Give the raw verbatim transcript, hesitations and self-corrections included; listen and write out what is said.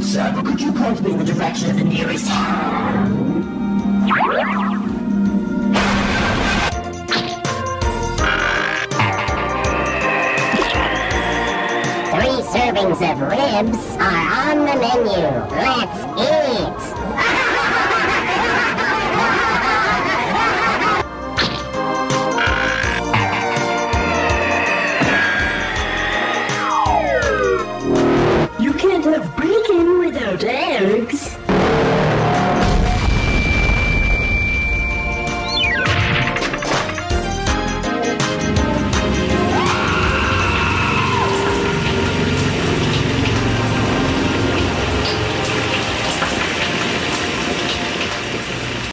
Sir, could you point me in the direction of the nearest... Three servings of ribs are on the menu. Let's eat!